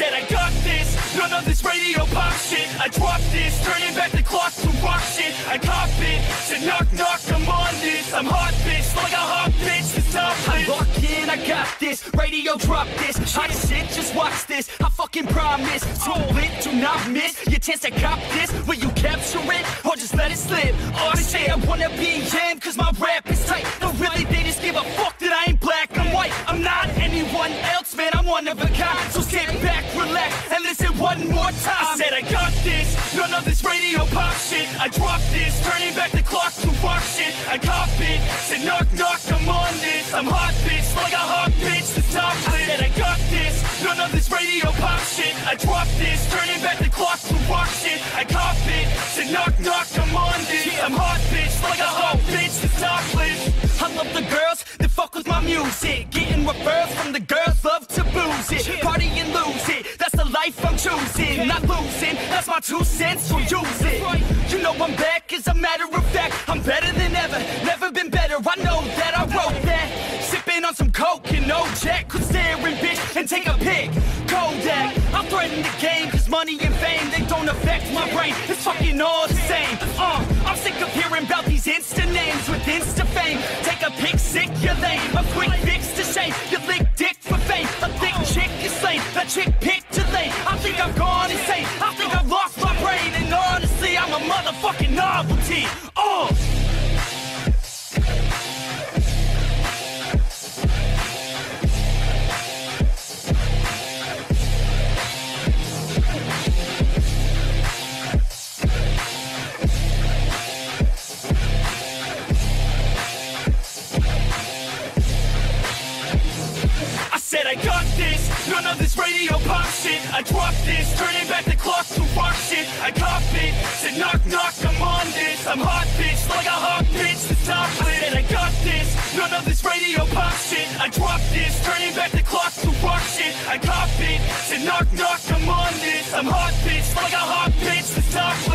said I got this, none of this radio pop shit. I dropped this, turning back the clock to rock shit. I cop it, said knock knock, I'm on this. I'm hot bitch, like a hot bitch, it's top lit. I lock in, I got this, radio drop this. Hot shit, just watch this, I fucking promise. Too lit, do not miss your chance to cop this. Will you capture it, or just let it slip? Oh, they say I wanna be him, cause my rap is tight. No, really, they just give a fuck that I ain't black, I'm white. I'm not anyone else, man, I'm one of a kind. So sit back, relax, and listen one more time. I said I got this, none of this radio pop shit. I dropped this, turning back the clock to rock shit. I cop it, said knock knock, I'm on this. I'm hot bitch, like a hot bitch, the top lit. I said I got this, none of this radio pop shit. I dropped this, turning back the clock to rock shit. I cop it, said knock knock, I'm on this. I'm hot bitch, like a hot bitch, the top lit. I love the girls that fuck with my music, getting referrals from the girls, love to booze it, party and lose it. That's the life I'm choosing, not losing. That's my 2 cents, so use it. You know I'm back, as a matter of fact. I'm better than ever, never been better. I know that I wrote that. Sipping on some coke and no jack. Could stare in bitch and take a pic. Kodak, I'm threatening the game, cause money and fame, they don't affect my brain. It's fucking all the same. I'm sick of hearing about these Insta names with Insta fame. Take a pic, sick, you're lame. A quick fix to shame. You lick dick for fame. A thick chick is slain. A chick picked to lane. I think I've gone insane. I think I've lost my brain. And honestly, I'm a motherfucking novelty. Said I got this, none of this radio pop shit. I dropped this, turning back the clock to rock shit. I cop it, said knock knock, I'm on this. I'm hot bitch, like a hot bitch, the top lit. Said I got this, none of this radio pop shit. I dropped this, turning back the clock to rock shit. I cop it, said knock knock, I'm on this. I'm hot bitch, like a hot bitch, the top lit.